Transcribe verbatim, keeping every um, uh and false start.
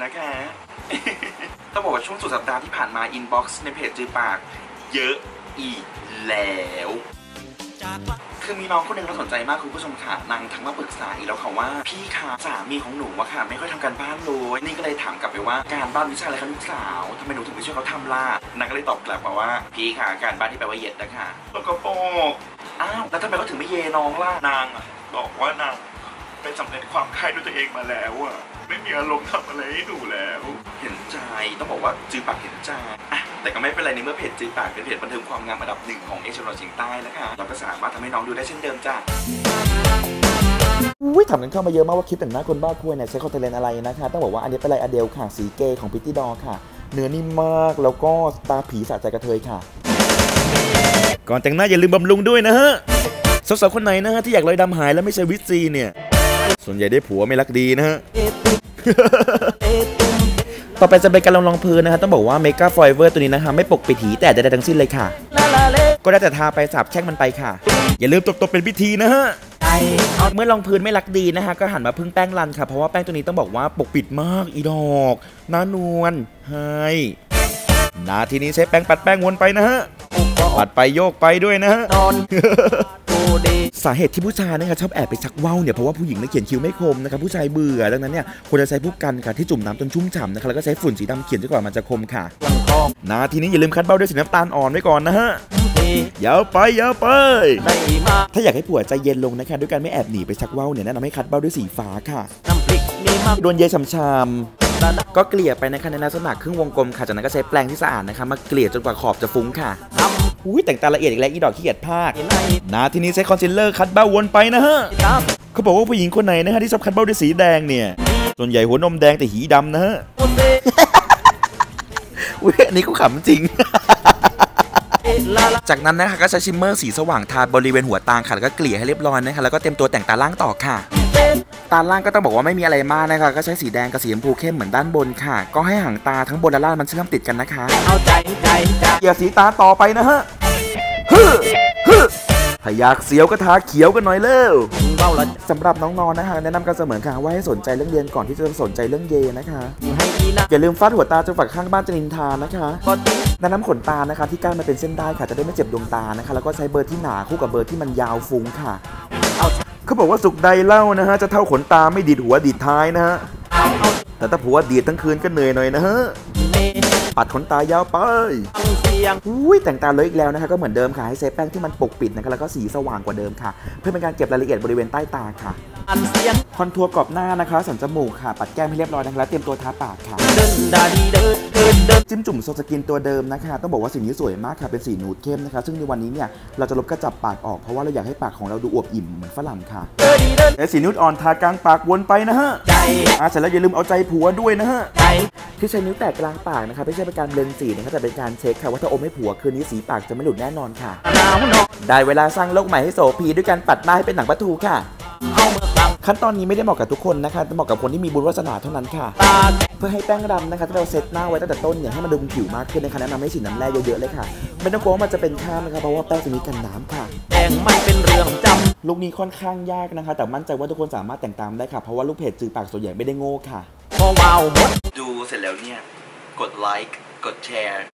นะคะต้องบอกว่าช่วงสุดสัปดาห์ที่ผ่านมาอินบ็อกซ์ในเพจจือปากเยอะอีกแล้วคือมีน้องคนหนึ่งน่าสนใจมากคุณผู้ชมค่ะนางทั้งมาปรึกษาอีกแล้วค่ะว่าพี่คะสามีของหนูอะค่ะไม่ค่อยทำการบ้านเลยนี่ก็เลยถามกลับไปว่าการบ้านวิชาอะไรคะลูกสาวทำไมหนูถึงไม่ช่วยเขาทำล่ะนางก็เลยตอบกลับมาว่าพี่คะการบ้านที่แปลว่าเย็ดนะคะแล้วก็โป๊กอ้าวแล้วทำไมเขาถึงไม่เยน้องล่ะนางอะบอกว่านางไปสำเร็จความใคร่ด้วยตัวเองมาแล้วอะไม่มีอารมณ์ทำอะไรให้ดูแล้วเห็นใจต้องบอกว่าจือปากเห็นใจอะแต่ก็ไม่เป็นไรในเมื่อเพจจือปากเป็นเพจบันเทิงความงามอันดับหนึ่งของเอเชียตะวันออกเฉียงใต้นะคะเราก็สามารถทำให้น้องดูได้เช่นเดิมจ้ะอุ้ยถามกันเข้ามาเยอะมากว่าคลิปแต่งหน้าคนบ้าคุยเนี่ยใช้คอนเทนต์อะไรนะคะต้องบอกว่าอันนี้เป็นลายอเดลค่ะสีเกย์ของพิตตี้ดอค่ะเนื้อนิ่มมากแล้วก็ตาผีสะใจกระเทยค่ะก่อนแต่งหน้าอย่าลืมบำรุงด้วยนะฮะสาวๆคนไหนนะฮะที่อยากลอยดำหายแล้วไม่ใช่วิตซีเนี่ยส่วนใหญ่ได้ผัวไม่รักดีนะฮะ ต่อไปจะเป็นการลองรองพื้นนะฮะต้องบอกว่าเมกาฟอยเวอร์ตัวนี้นะฮะไม่ปกปิดหีแต่ใดๆทั้งสิ้นเลยค่ะก็ได้แต่ทาไปสาบแช่งมันไปค่ะอย่าลืมตบๆเป็นพิธีนะฮะเมื่อรองพื้นไม่รักดีนะฮะก็หันมาพึ่งแป้งรันค่ะเพราะว่าแป้งตัวนี้ต้องบอกว่าปกปิดมากอีดอกน่านวลให้นาทีนี้ใช้แป้งปัดแป้งวนไปนะฮะปัดไปโยกไปด้วยนะฮะสาเหตุที่ผู้ชายนะครับชอบแอบไปชักว่าวเนี่ยเพราะว่าผู้หญิงเนี่ยเขียนคิ้วไม่คมนะครับผู้ชายเบื่อดังนั้นเนี่ยควรจะใช้ผู้กันค่ะที่จุ่มน้ำจนชุ่มฉ่ำนะครับแล้วก็ใช้ฝุ่นสีดำเขียนจนกว่ามันจะคมค่ะนาทีนี้อย่าลืมคัดเบ้าด้วยสีน้ำตาลอ่อนไว้ก่อนนะฮะยาวไปยาวไปถ้าอยากให้ผัวใจเย็นลงนะคะด้วยการไม่แอบหนีไปชักว่าวเนี่ยแนะนำให้คัดเบ้าด้วยสีฟ้าค่ะโดนเยฉ่ำๆก็เกลี่ยไปนะคะในลักษณะครึ่งวงกลมค่ะจากนั้นก็ใช้แปรงที่สะอาดนะคะมาเกลี่ยจนกว่าขอบจะฟุ้งค่ะอุ้ยแต่งตาละเอียดอีกแล้วอีดอกขี้เกียจพากนาทีนี้ใช้คอนซีลเลอร์คัดเบ้าวนไปนะฮะเขาบอกว่าผู้หญิงคนไหนนะฮะที่ชอบคัดเบ้าด้วยสีแดงเนี่ยส่วนใหญ่หัวนมแดงแต่หีดำนะฮะอุ้ยอันนี้ก็ขำจริงจากนั้นนะคะก็ใช้ชิมเมอร์สีสว่างทาบริเวณหัวตาค่ะแล้วก็เกลี่ยให้เรียบร้อยนะคะแล้วก็เตรียมตัวแต่งตาล่างต่อค่ะตาล่างก็ต้องบอกว่าไม่มีอะไรมากนะคะก็ใช้สีแดงกับสีชมพูเข้มเหมือนด้านบนค่ะก็ให้หางตาทั้งบนและล่างมันเชื่อมติดกันนะคะเอาใจใจเกลี่ยสีตาต่อไปนะฮะฮึฮึถ้าอยากเสียวก็ทาเขียวกันหน่อยเร็วสำหรับน้องๆนะคะแนะนำกันเสมอค่ะว่าให้สนใจเรื่องเรียนก่อนที่จะสนใจเรื่องเยนะคะอย่าลืมฟาดหัวตาจนฝักข้างบ้านจะนินทานะคะแนะนำขนตานะคะที่ก้านมาเป็นเส้นได้ค่ะจะได้ไม่เจ็บดวงตานะคะแล้วก็ใช้เบอร์ที่หนาคู่กับเบอร์ที่มันยาวฟุ้งค่ะเขาบอกว่าสุกใดเล่านะฮะจะเท่าขนตาไม่ดีดหัวดีดท้ายนะฮะแต่ถ้าผัวดีดทั้งคืนก็เหนื่อยหน่อยนะฮะปัดขนตายาวไปอุ้ยแต่งตาเลยอีกแล้วนะคะก็เหมือนเดิมค่ะให้ใช้แป้งที่มันปกปิดนะคะแล้วก็สีสว่างกว่าเดิมค่ะเพื่อเป็นการเก็บรายละเอียดบริเวณใต้ตาค่ะคอนทัวร์กรอบหน้านะคะสันจมูกค่ะปัดแก้มให้เรียบร้อยนะคะแล้วเตรียมตัวทาปากค่ะจิ้มจุ่มโซสกินตัวเดิมนะคะต้องบอกว่าสีนี้สวยมากค่ะเป็นสีนูดเข้มนะคะซึ่งในวันนี้เนี่ยเราจะลบกระจับปากออกเพราะว่าเราอยากให้ปากของเราดูอวบอิ่มเหมือนฝรั่งค่ะและสีนูดอ่อนทากลางปากวนไปนะฮะอ่ะเสร็จแล้วอย่าลืมเอาใจผัวด้วยนะฮะที่ใช้นิ้วแตะกลางปากนะคะไม่ใช่เป็นการเบลนสีนะคะแต่เป็นการเช็คค่ะว่าถ้าอมให้ผัวคืนนี้สีปากจะไม่หลุดแน่นอนค่ะได้เวลาสร้างโลกใหม่ให้โสพีด้วยการปัดหน้าให้เป็นหนังปลาทูค่ะขั้นตอนนี้ไม่ได้เหมาะกับทุกคนนะคะแต่เหมาะกับคนที่มีบุญวาสนาเท่านั้นค่ะเพื่อให้แป้งดำนะคะที่เราเซตหน้าไว้ตั้งแต่ต้นเนี่ยให้มันดูผิวมากขึ้นนะคะแนะนำให้ฉีดน้ำแร่เยอะๆเลยค่ะไม่ต้องกลัวว่ามันจะเป็นข้ามนะคะเพราะว่าแป้งจะมีกันน้ำค่ะแต่งไม่เป็นเรื่องจำลูกนี้ค่อนข้างยากนะคะแต่มั่นใจว่าทุกคนสามารถแต่งตามได้ค่ะเพราะว่าลูกเพจจือปากส่วนใหญ่ไม่ได้โง่ค่ะพอว้าวดูเสร็จแล้วเนี่ยกดไลค์กดแชร์